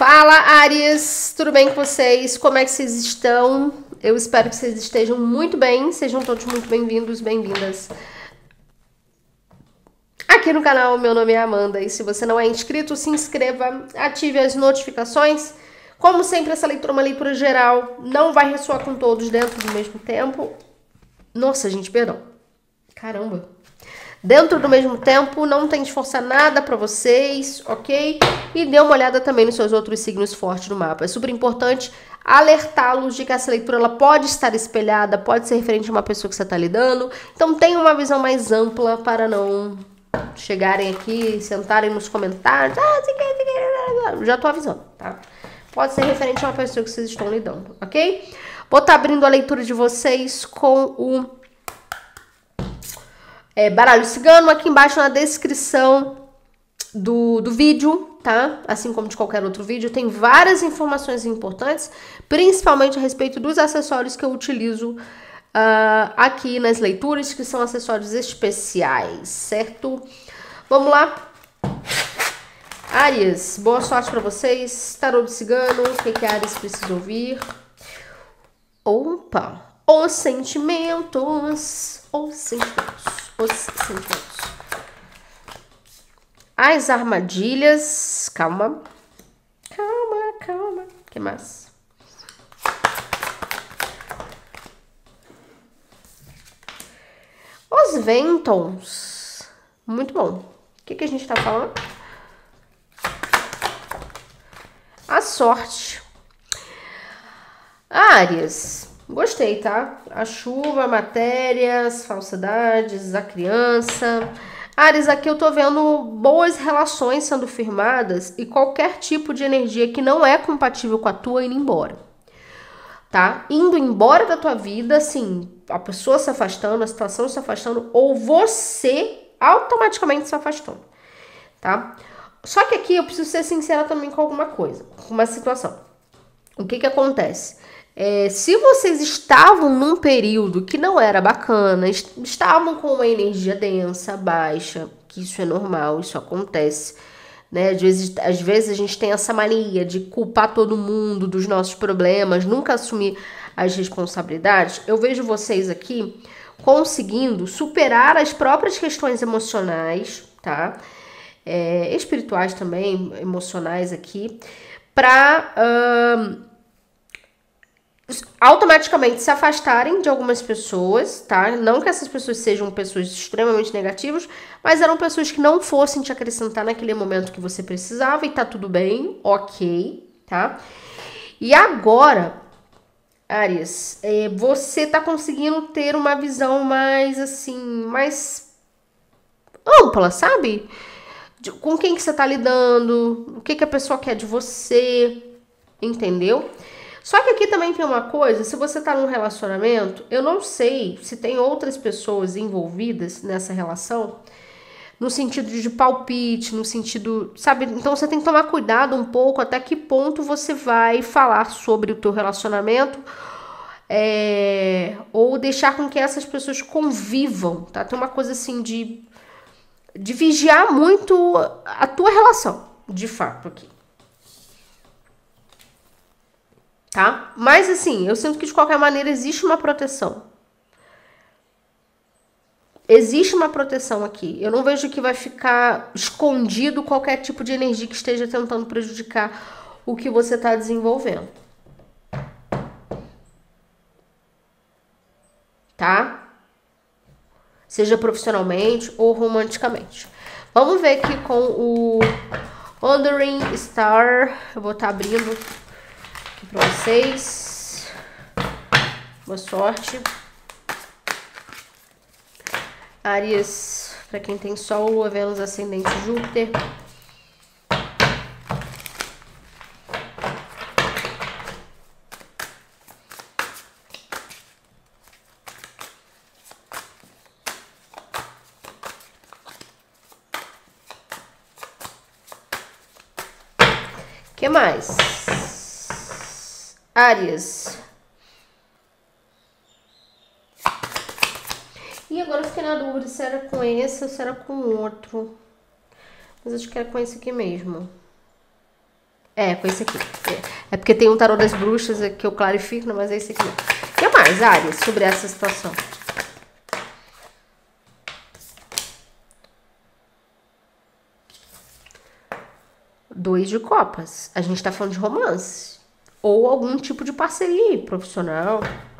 Fala, Áries! Tudo bem com vocês? Como é que vocês estão? Eu espero que vocês estejam muito bem. Sejam todos muito bem-vindos, bem-vindas aqui no canal. Meu nome é Amanda e se você não é inscrito, se inscreva, ative as notificações. Como sempre, essa leitura é uma leitura geral, não vai ressoar com todos dentro do mesmo tempo. Nossa, gente, perdão. Caramba. Dentro do mesmo tempo, não tem de forçar nada pra vocês, ok? E dê uma olhada também nos seus outros signos fortes no mapa. É super importante alertá-los de que essa leitura ela pode estar espelhada, pode ser referente a uma pessoa que você está lidando. Então tenha uma visão mais ampla para não chegarem aqui, sentarem nos comentários. Já tô avisando, tá? Pode ser referente a uma pessoa que vocês estão lidando, ok? Vou estar abrindo a leitura de vocês com o baralho cigano aqui embaixo na descrição do vídeo, tá? Assim como de qualquer outro vídeo, tem várias informações importantes, principalmente a respeito dos acessórios que eu utilizo aqui nas leituras, que são acessórios especiais, certo? Vamos lá? Áries, boa sorte pra vocês. Tarô do cigano, o que Áries precisa ouvir? Opa! Os sentimentos. As armadilhas. Calma. O que mais? Os ventons. Muito bom. O que a gente tá falando? A sorte. Áries. Gostei, tá? A chuva, a matéria, as falsidades, a criança. Áries, aqui eu tô vendo boas relações sendo firmadas e qualquer tipo de energia que não é compatível com a tua indo embora, tá? Indo embora da tua vida, assim, a pessoa se afastando, a situação se afastando ou você automaticamente se afastando, tá? Só que aqui eu preciso ser sincera também com alguma coisa, com uma situação. O que acontece? Se vocês estavam num período que não era bacana, estavam com uma energia densa, baixa, que isso é normal, isso acontece, né? Às vezes a gente tem essa mania de culpar todo mundo dos nossos problemas, nunca assumir as responsabilidades. Eu vejo vocês aqui conseguindo superar as próprias questões emocionais, tá? Espirituais também, emocionais aqui, para automaticamente se afastarem de algumas pessoas, tá? Não que essas pessoas sejam pessoas extremamente negativas, mas eram pessoas que não fossem te acrescentar naquele momento que você precisava e tá tudo bem, ok, tá? E agora, Áries, você tá conseguindo ter uma visão mais, assim, mais ampla, sabe? Com quem que você tá lidando, o que a pessoa quer de você, entendeu? Só que aqui também tem uma coisa, se você tá num relacionamento, eu não sei se tem outras pessoas envolvidas nessa relação, no sentido de palpite, no sentido, sabe? Então você tem que tomar cuidado um pouco até que ponto você vai falar sobre o teu relacionamento, ou deixar com que essas pessoas convivam, tá? Tem uma coisa assim de vigiar muito a tua relação, de fato, aqui. Tá? Mas assim, eu sinto que de qualquer maneira existe uma proteção. Existe uma proteção aqui. Eu não vejo que vai ficar escondido qualquer tipo de energia que esteja tentando prejudicar o que você está desenvolvendo. Tá? Seja profissionalmente ou romanticamente. Vamos ver aqui com o Wandering Star. Eu vou estar abrindo pra vocês. Boa sorte. Áries, para quem tem Sol, Lua, Vênus, Ascendente, Júpiter. Que mais? Áries. E agora eu fiquei na dúvida se era com esse ou se era com outro. Mas acho que era com esse aqui mesmo. É, com esse aqui. É porque tem um tarô das bruxas que eu clarifico, mas é esse aqui não. O que mais, Áries, sobre essa situação? Dois de copas. A gente tá falando de romance. Ou algum tipo de parceria profissional.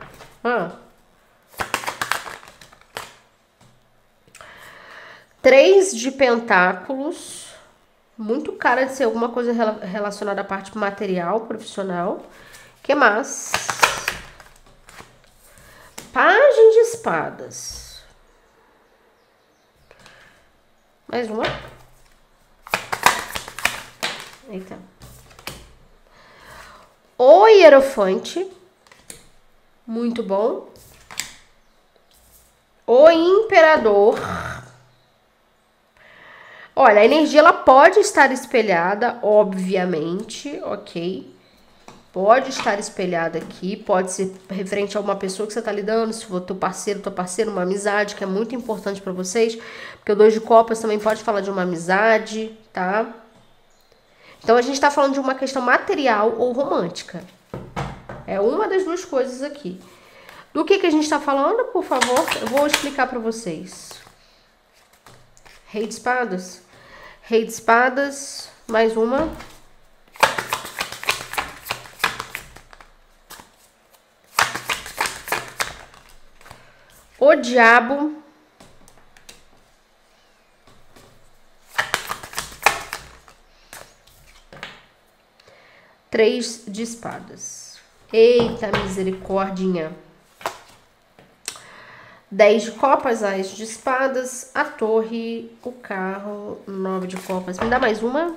Três de pentáculos. Muito cara de ser alguma coisa relacionada à parte material, profissional. Que mais? Pagem de espadas. Mais uma. Eita. O Hierofante. Muito bom. O Imperador. Olha, a energia ela pode estar espelhada, obviamente, ok? Pode estar espelhada aqui, pode ser referente a uma pessoa que você está lidando, se for teu parceiro, tua parceira, uma amizade, que é muito importante para vocês, porque o 2 de copas também pode falar de uma amizade, tá? Então a gente está falando de uma questão material ou romântica. É uma das duas coisas aqui. Do que a gente está falando, por favor? Eu vou explicar para vocês. Rei de espadas. Rei de espadas. Mais uma. O diabo. Três de espadas. Eita, misericordinha. 10 de copas, as de espadas, a torre, o carro, 9 de copas. Me dá mais uma?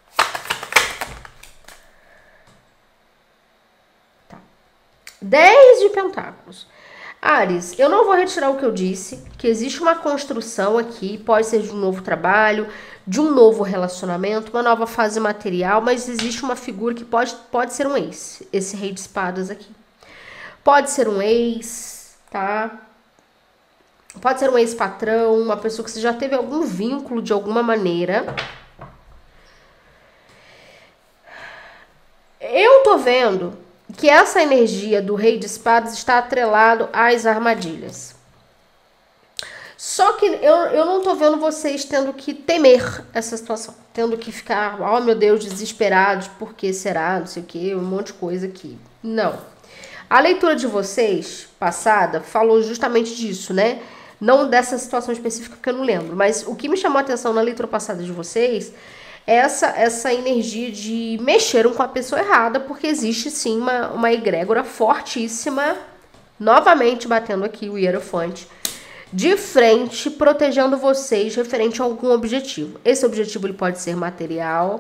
Tá. 10 de pentáculos. Áries, eu não vou retirar o que eu disse, que existe uma construção aqui, pode ser de um novo trabalho, de um novo relacionamento, uma nova fase material, mas existe uma figura que pode ser um ex, esse rei de espadas aqui. Pode ser um ex, tá? Pode ser um ex-patrão, uma pessoa que você já teve algum vínculo de alguma maneira. Eu tô vendo que essa energia do rei de espadas está atrelado às armadilhas. Só que eu não tô vendo vocês tendo que temer essa situação. Tendo que ficar, oh meu Deus, desesperados, por que será, não sei o que, um monte de coisa aqui. Não. A leitura de vocês, passada, falou justamente disso, né? Não dessa situação específica que eu não lembro, mas o que me chamou a atenção na leitura passada de vocês é essa energia de mexeram com a pessoa errada, porque existe sim uma egrégora fortíssima, novamente batendo aqui o Hierofante, de frente, protegendo vocês referente a algum objetivo. Esse objetivo ele pode ser material,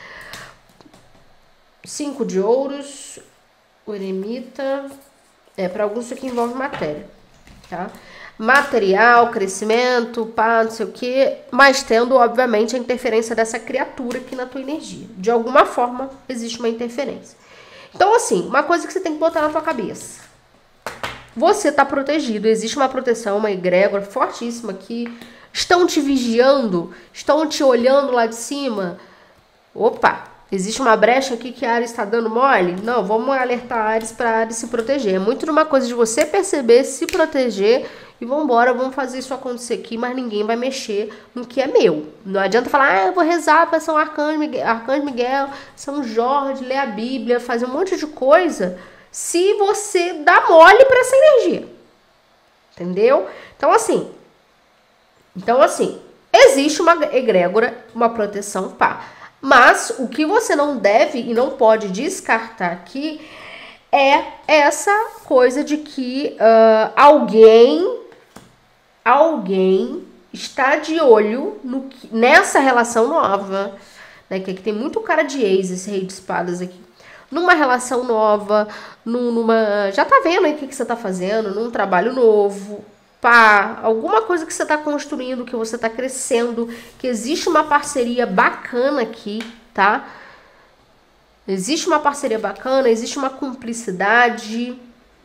5 de ouros, o eremita, para alguns isso aqui envolve matéria, tá? Material, crescimento, pá, não sei o que, mas tendo, obviamente, a interferência dessa criatura aqui na tua energia. De alguma forma, existe uma interferência. Então, assim, uma coisa que você tem que botar na tua cabeça. Você tá protegido, existe uma proteção, uma egrégora fortíssima aqui. Estão te vigiando, estão te olhando lá de cima. Opa, existe uma brecha aqui que a Áries está dando mole? Não, vamos alertar a Áries para a Áries se proteger. É muito numa coisa de você perceber, se proteger e vambora, vamos fazer isso acontecer aqui, mas ninguém vai mexer no que é meu. Não adianta falar, eu vou rezar para São Arcanjo Miguel, São Jorge, ler a Bíblia, fazer um monte de coisa, se você dá mole para essa energia. Entendeu? Então assim, existe uma egrégora, uma proteção, pá. Mas o que você não deve e não pode descartar aqui é essa coisa de que alguém está de olho nessa relação nova, né? Que aqui tem muito cara de ex, esse rei de espadas aqui. Numa relação nova, já tá vendo aí o que você tá fazendo, num trabalho novo, pá, alguma coisa que você tá construindo, que você tá crescendo, que existe uma parceria bacana aqui, tá? Existe uma parceria bacana, existe uma cumplicidade.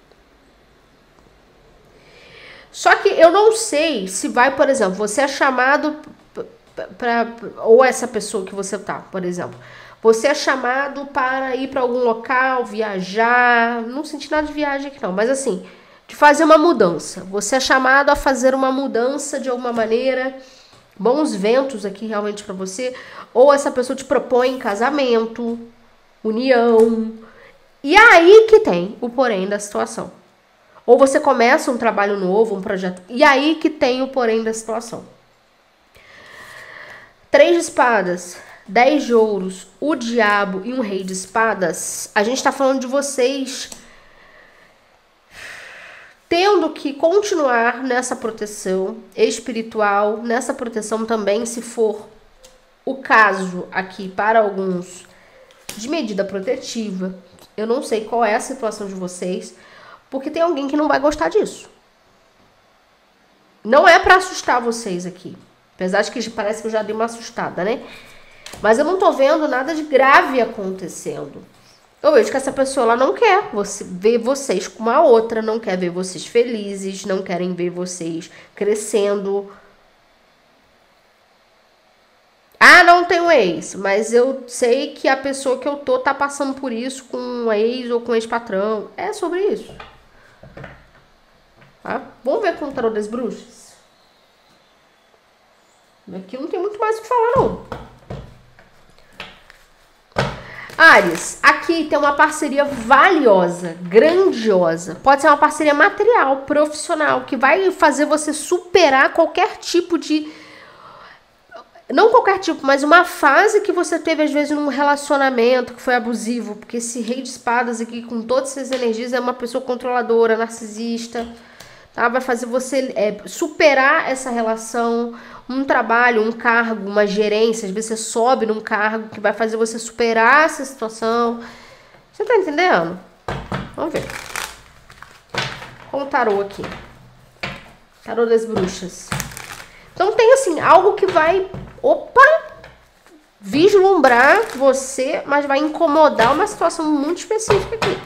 Só que eu não sei se vai, por exemplo, você é chamado ou essa pessoa que você tá, por exemplo, Você é chamado para ir para algum local, viajar. Não senti nada de viagem aqui não, mas assim, de fazer uma mudança. Você é chamado a fazer uma mudança de alguma maneira. Bons ventos aqui realmente para você. Ou essa pessoa te propõe casamento, união. E aí que tem o porém da situação. Ou você começa um trabalho novo, um projeto. E aí que tem o porém da situação. 3 de espadas, 10 de ouros, o diabo e um rei de espadas. A gente tá falando de vocês tendo que continuar nessa proteção espiritual, nessa proteção também, se for o caso aqui para alguns, de medida protetiva. Eu não sei qual é a situação de vocês, porque tem alguém que não vai gostar disso. Não é pra assustar vocês aqui. Apesar de que parece que eu já dei uma assustada, né? Mas eu não tô vendo nada de grave acontecendo. Eu vejo que essa pessoa ela não quer ver vocês com uma outra, não quer ver vocês felizes, não querem ver vocês crescendo. Ah, não tenho ex, mas eu sei que a pessoa que eu tô tá passando por isso com um ex ou com um ex-patrão. É sobre isso. Tá? Vamos ver com o tarô das bruxas? Aqui não tem muito mais o que falar, não. Áries, aqui tem uma parceria valiosa, grandiosa. Pode ser uma parceria material, profissional, que vai fazer você superar qualquer tipo de... Não qualquer tipo, mas uma fase que você teve, às vezes, num relacionamento que foi abusivo. Porque esse rei de espadas aqui, com todas essas energias, é uma pessoa controladora, narcisista. Tá? Vai fazer você superar essa relação, um trabalho, um cargo, uma gerência. Às vezes você sobe num cargo que vai fazer você superar essa situação. Você tá entendendo? Vamos ver. Com o tarô aqui. Tarô das bruxas. Então tem assim, algo que vai, vislumbrar você, mas vai incomodar uma situação muito específica aqui.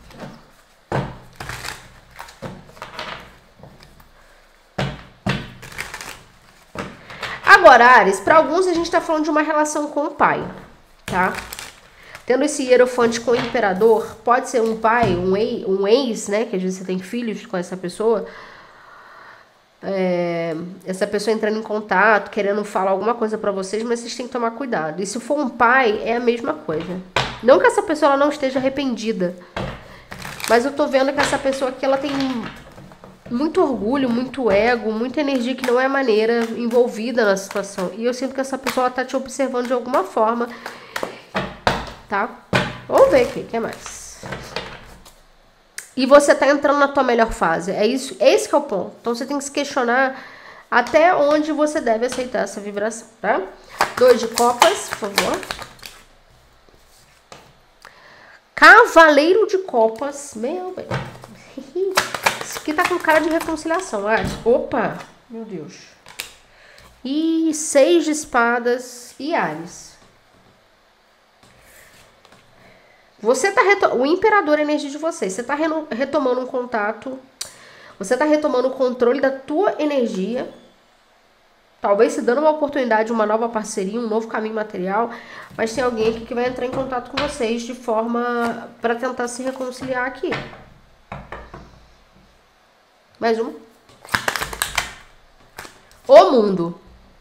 Agora, Áries, para alguns a gente tá falando de uma relação com o pai, tá? Tendo esse hierofante com o imperador, pode ser um pai, um ex, né? Que às vezes você tem filhos com essa pessoa. Essa pessoa entrando em contato, querendo falar alguma coisa pra vocês, mas vocês têm que tomar cuidado. E se for um pai, é a mesma coisa. Não que essa pessoa ela não esteja arrependida, mas eu tô vendo que essa pessoa aqui, ela tem muito orgulho, muito ego, muita energia que não é maneira envolvida na situação. E eu sinto que essa pessoa ela tá te observando de alguma forma, tá? Vamos ver aqui, o que mais? E você tá entrando na tua melhor fase. É isso, esse que é o ponto. Então você tem que se questionar até onde você deve aceitar essa vibração, tá? 2 de copas, por favor. Cavaleiro de copas. Meu bem. Isso aqui tá com cara de reconciliação, Áries. Opa! Meu Deus. E 6 de espadas e Áries. Você tá o imperador é a energia de vocês. Você tá retomando um contato. Você tá retomando o controle da tua energia. Talvez se dando uma oportunidade, uma nova parceria, um novo caminho material. Mas tem alguém aqui que vai entrar em contato com vocês de forma para tentar se reconciliar aqui. Mais uma. O mundo.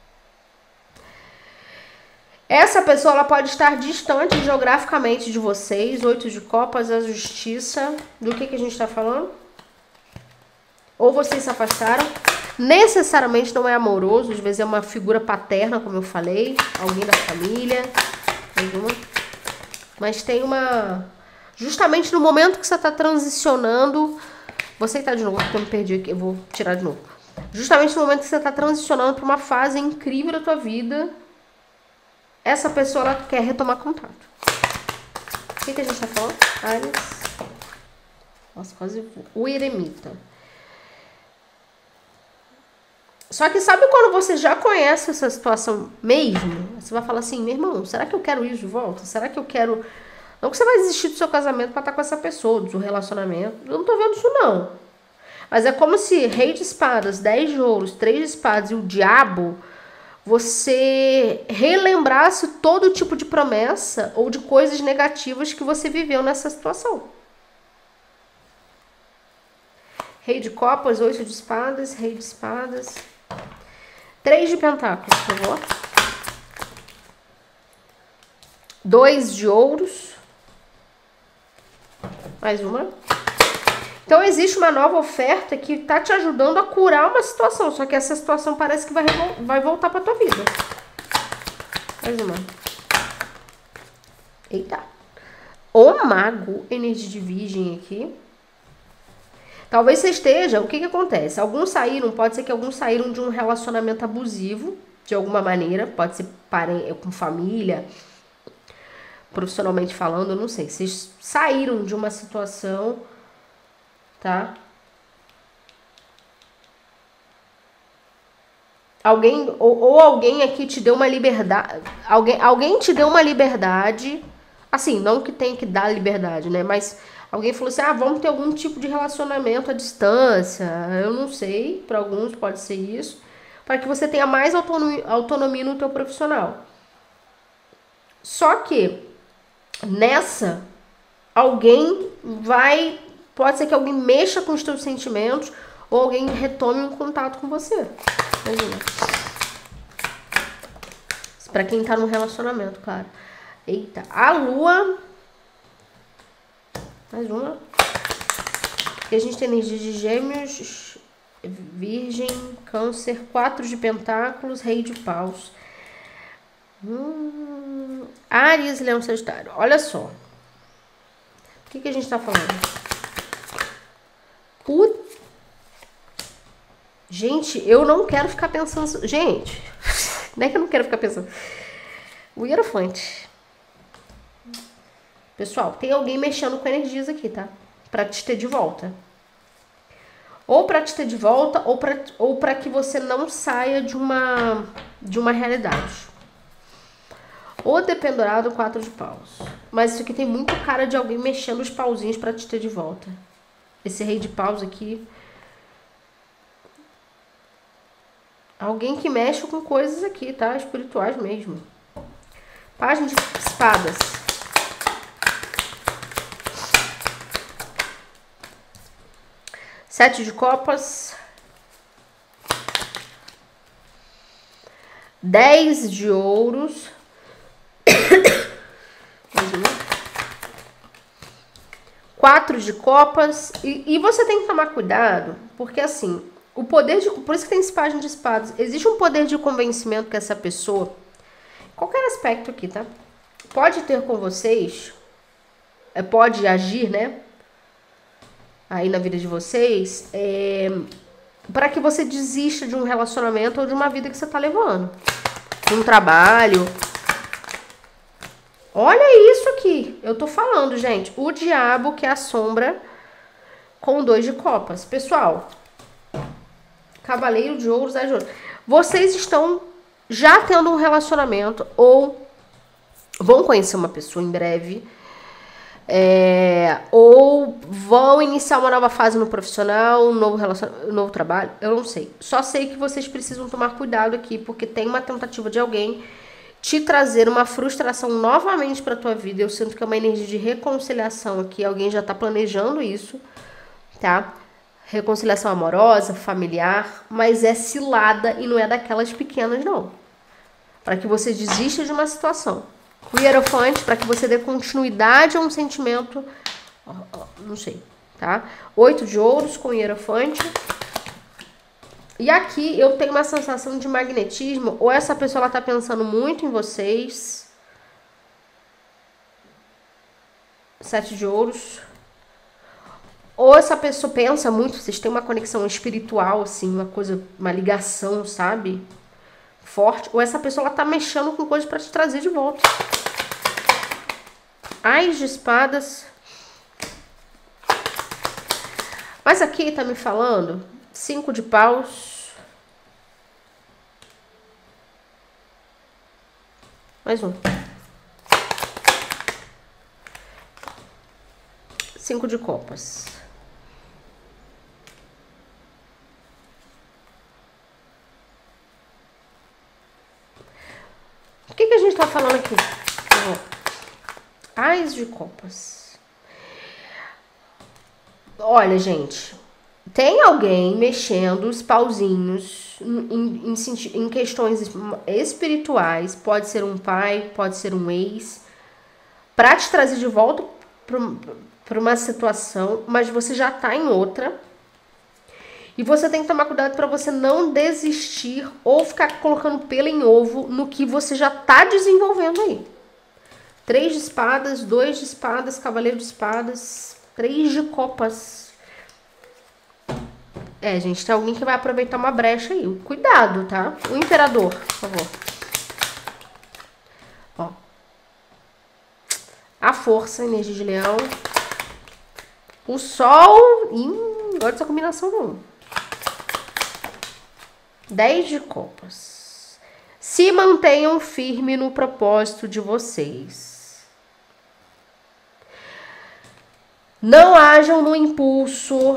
Essa pessoa ela pode estar distante geograficamente de vocês. 8 de copas, a justiça. Do que a gente está falando? Ou vocês se afastaram. Necessariamente não é amoroso. Às vezes é uma figura paterna, como eu falei. Alguém da família. Mas tem uma... Justamente no momento que você está transicionando... Vou aceitar de novo, porque eu me perdi aqui. Eu vou tirar de novo. Justamente no momento que você está transicionando para uma fase incrível da tua vida... Essa pessoa, ela quer retomar contato. O que a gente tá falando? Áries. Nossa, quase o eremita. Só que sabe quando você já conhece essa situação mesmo? Você vai falar assim, meu irmão, será que eu quero isso de volta? Será que eu quero... Não que você vai desistir do seu casamento pra estar com essa pessoa, do seu relacionamento. Eu não tô vendo isso, não. Mas é como se rei de espadas, 10 de ouros, 3 de espadas e o diabo... você relembrasse todo tipo de promessa ou de coisas negativas que você viveu nessa situação. Rei de copas, 8 de espadas, rei de espadas. 3 de pentáculos, por favor. 2 de ouros. Mais uma. Então, existe uma nova oferta que tá te ajudando a curar uma situação. Só que essa situação parece que vai voltar pra tua vida. Mais uma. Eita. O mago, energia de virgem aqui. Talvez você esteja... O que que acontece? Alguns saíram... Pode ser que alguns saíram de um relacionamento abusivo. De alguma maneira. Pode ser com família... Profissionalmente falando, eu não sei. Vocês saíram de uma situação, tá? Alguém, ou alguém aqui te deu uma liberdade. Alguém te deu uma liberdade. Assim, não que tem que dar liberdade, né? Mas alguém falou assim: ah, vamos ter algum tipo de relacionamento à distância. Eu não sei, para alguns pode ser isso. Para que você tenha mais autonomia no teu profissional. Só que nessa, pode ser que alguém mexa com os teus sentimentos ou alguém retome um contato com você. Imagina. Pra quem tá num relacionamento, claro. Eita, a lua. Mais uma. Aqui a gente tem energia de gêmeos, virgem, câncer, 4 de pentáculos, rei de paus. Áries, leão, sagitário. Olha só. O que a gente tá falando? Gente, eu não quero ficar pensando... Gente, não é que eu não quero ficar pensando. O Hierofante. Pessoal, tem alguém mexendo com energias aqui, tá? Pra te ter de volta. Ou pra te ter de volta, ou pra que você não saia de uma realidade. O dependurado, 4 de paus. Mas isso aqui tem muito cara de alguém mexendo os pauzinhos pra te ter de volta. Esse rei de paus aqui. Alguém que mexe com coisas aqui, tá? Espirituais mesmo. Página de espadas. Sete de copas. 10 de ouros. 4 de copas. E você tem que tomar cuidado, porque assim, o poder de... Por isso que tem esse página de espadas. Existe um poder de convencimento que essa pessoa, qualquer aspecto aqui, tá? Pode ter com vocês, pode agir, né? Aí na vida de vocês, para que você desista de um relacionamento ou de uma vida que você tá levando. De um trabalho. Olha isso aqui. Eu tô falando, gente. O diabo que é a sombra com 2 de copas. Pessoal, cavaleiro de ouros, 10 de ouros. Vocês estão já tendo um relacionamento ou vão conhecer uma pessoa em breve. Ou vão iniciar uma nova fase no profissional, um novo trabalho. Eu não sei. Só sei que vocês precisam tomar cuidado aqui, porque tem uma tentativa de alguém te trazer uma frustração novamente para tua vida. Eu sinto que é uma energia de reconciliação aqui. Alguém já tá planejando isso, tá? Reconciliação amorosa, familiar, mas é cilada e não é daquelas pequenas, não. Para que você desista de uma situação. O Hierofante, para que você dê continuidade a um sentimento, não sei, tá? 8 de ouros com o Hierofante. E aqui eu tenho uma sensação de magnetismo, ou essa pessoa ela tá pensando muito em vocês. 7 de ouros. Ou essa pessoa pensa muito, vocês têm uma conexão espiritual, assim, uma coisa, uma ligação, sabe? Forte. Ou essa pessoa ela tá mexendo com coisas pra te trazer de volta. Ás de espadas. Mas aqui tá me falando 5 de paus. Mais um. 5 de copas. aqui. Ás de copas. Olha, gente. Tem alguém mexendo os pauzinhos em questões espirituais. Pode ser um pai, pode ser um ex. Pra te trazer de volta para uma situação, mas você já tá em outra. E você tem que tomar cuidado para você não desistir ou ficar colocando pelo em ovo no que você já tá desenvolvendo aí. 3 de espadas, 2 de espadas, cavaleiro de espadas, 3 de copas. É, gente, tem alguém que vai aproveitar uma brecha aí. Cuidado, tá? O imperador, por favor. Ó. A força, energia de leão. O sol. Gosto dessa combinação não. 10 de copas. Se mantenham firme no propósito de vocês. Não hajam no impulso.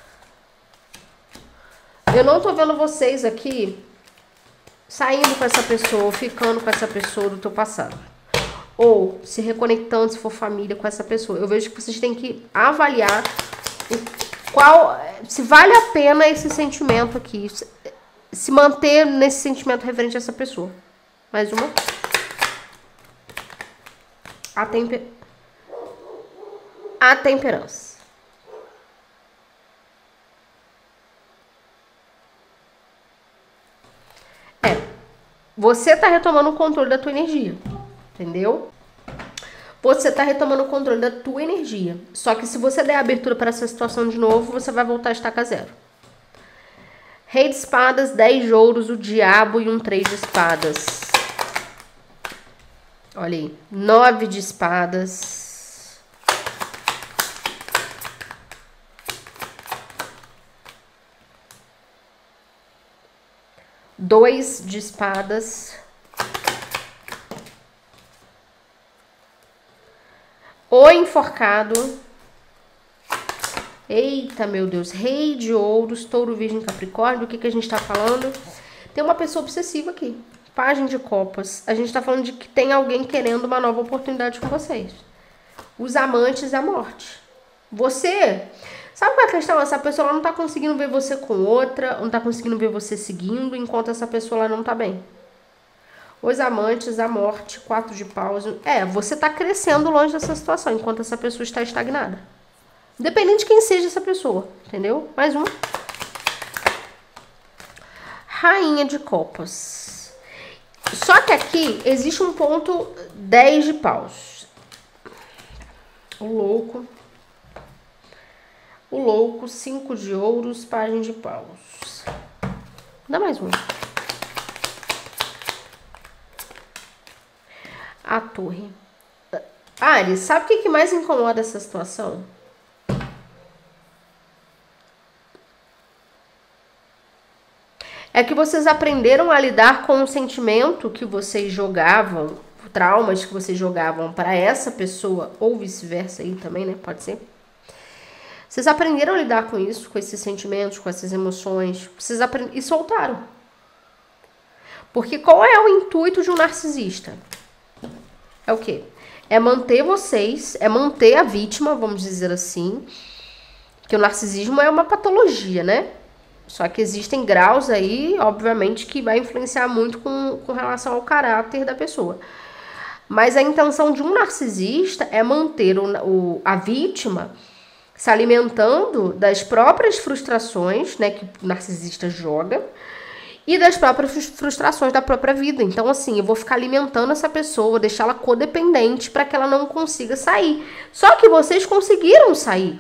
Eu não tô vendo vocês aqui saindo com essa pessoa, ou ficando com essa pessoa do teu passado. Ou se reconectando, se for família, com essa pessoa. Eu vejo que vocês têm que avaliar se vale a pena esse sentimento aqui. Se manter nesse sentimento referente a essa pessoa. Mais uma. A temperança. Você tá retomando o controle da tua energia. Entendeu? Você tá retomando o controle da tua energia. Só que se você der abertura para essa situação de novo, você vai voltar a estaca zero. Rei de espadas, 10 de ouros, o diabo e um 3 de espadas. Olha aí. 9 de espadas. Dois de espadas. O enforcado. Eita, meu Deus. Rei de ouros, touro, virgem, capricórnio. Do que a gente tá falando? Tem uma pessoa obsessiva aqui. Página de copas. A gente tá falando de que tem alguém querendo uma nova oportunidade com vocês. Os amantes e a morte. Você... Sabe qual é a questão? Essa pessoa não tá conseguindo ver você com outra, não tá conseguindo ver você seguindo, enquanto essa pessoa lá não tá bem. Os amantes, a morte, 4 de paus. Você tá crescendo longe dessa situação, enquanto essa pessoa está estagnada. Independente de quem seja essa pessoa, entendeu? Mais uma. Rainha de copas. Só que aqui existe um ponto 10 de paus. O louco, 5 de ouros, página de paus. Dá mais um. A torre. Ares, sabe o que mais incomoda essa situação? É que vocês aprenderam a lidar com o sentimento que vocês jogavam, traumas que vocês jogavam para essa pessoa, ou vice-versa aí também, né? Pode ser. Vocês aprenderam a lidar com isso, com esses sentimentos, com essas emoções. Vocês aprenderam e soltaram. Porque qual é o intuito de um narcisista? É o quê? É manter vocês, é manter a vítima, vamos dizer assim. Porque o narcisismo é uma patologia, né? Só que existem graus aí, obviamente, que vai influenciar muito com relação ao caráter da pessoa. Mas a intenção de um narcisista é manter a vítima se alimentando das próprias frustrações, né, que o narcisista joga, e das próprias frustrações da própria vida. Então, assim, eu vou ficar alimentando essa pessoa, vou deixar ela codependente para que ela não consiga sair. Só que vocês conseguiram sair.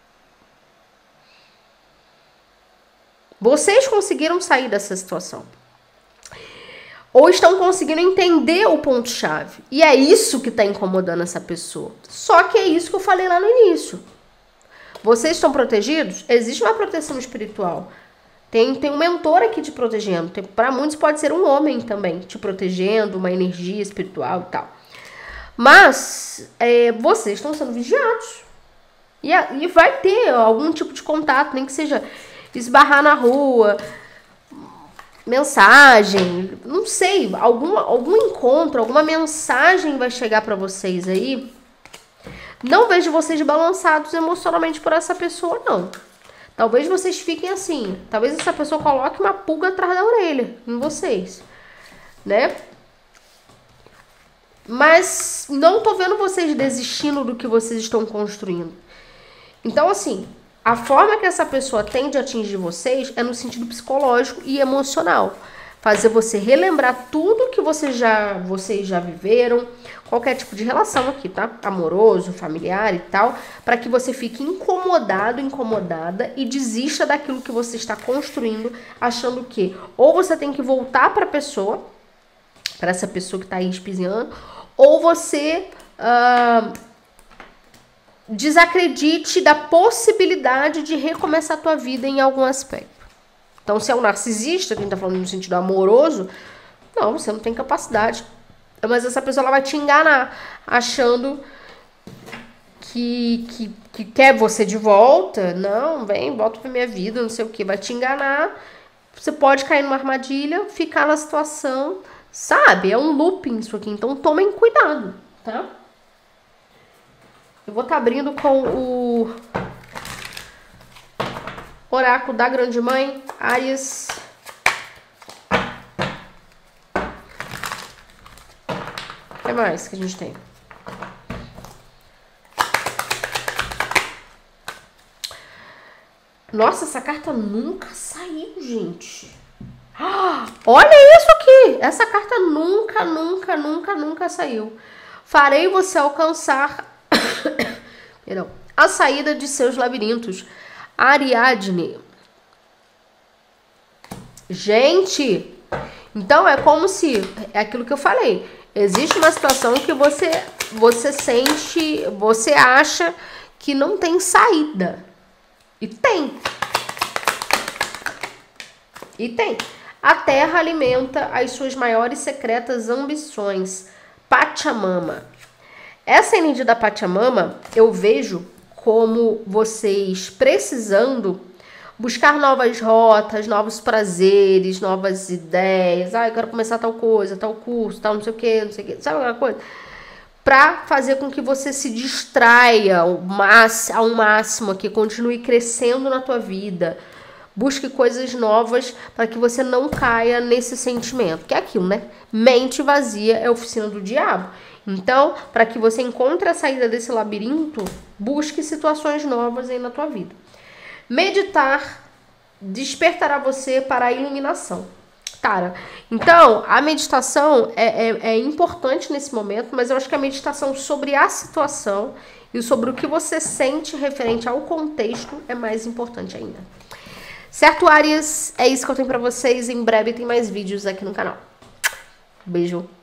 Vocês conseguiram sair dessa situação. Ou estão conseguindo entender o ponto-chave. E é isso que está incomodando essa pessoa. Só que é isso que eu falei lá no início. Vocês estão protegidos? Existe uma proteção espiritual. Tem um mentor aqui te protegendo. Para muitos pode ser um homem também te protegendo, uma energia espiritual e tal. Mas vocês estão sendo vigiados. E vai ter algum tipo de contato, nem que seja esbarrar na rua, mensagem, não sei, algum encontro, alguma mensagem vai chegar pra vocês aí. Não vejo vocês balançados emocionalmente por essa pessoa, não. Talvez vocês fiquem assim. Talvez essa pessoa coloque uma pulga atrás da orelha em vocês, né? Mas não tô vendo vocês desistindo do que vocês estão construindo. Então, assim, a forma que essa pessoa tem de atingir vocês é no sentido psicológico e emocional. Fazer você relembrar tudo que vocês já viveram, qualquer tipo de relação aqui, tá? Amoroso, familiar e tal, para que você fique incomodado, incomodada e desista daquilo que você está construindo, achando que ou você tem que voltar para essa pessoa que tá aí espizinhando, ou você desacredite da possibilidade de recomeçar a tua vida em algum aspecto. Então, se é um narcisista, quem tá falando no sentido amoroso, não, você não tem capacidade. Mas essa pessoa ela vai te enganar, achando que quer você de volta. Não, vem, volta pra minha vida, não sei o que. Vai te enganar. Você pode cair numa armadilha, ficar na situação, sabe? É um looping isso aqui. Então, tomem cuidado, tá? Eu vou estar abrindo com o oráculo da Grande Mãe, Áries. O que mais que a gente tem? Nossa, essa carta nunca saiu, gente. Olha isso aqui. Essa carta nunca saiu. Farei você alcançar perdão, a saída de seus labirintos. Ariadne. Gente, então é como se, é aquilo que eu falei, existe uma situação que você sente, você acha que não tem saída. E tem. E tem. A terra alimenta as suas maiores secretas ambições. Pachamama. Essa energia da Pachamama eu vejo como vocês precisando buscar novas rotas, novos prazeres, novas ideias. Eu quero começar tal coisa, tal curso, tal não sei o que. Sabe aquela coisa? Pra fazer com que você se distraia ao máximo aqui, continue crescendo na tua vida. Busque coisas novas para que você não caia nesse sentimento. Que é aquilo, né? Mente vazia é a oficina do diabo. Então, para que você encontre a saída desse labirinto, busque situações novas aí na tua vida. Meditar despertará você para a iluminação. Cara, então, a meditação é importante nesse momento, mas eu acho que a meditação sobre a situação e sobre o que você sente referente ao contexto é mais importante ainda. Certo, Áries? É isso que eu tenho pra vocês. Em breve tem mais vídeos aqui no canal. Beijo.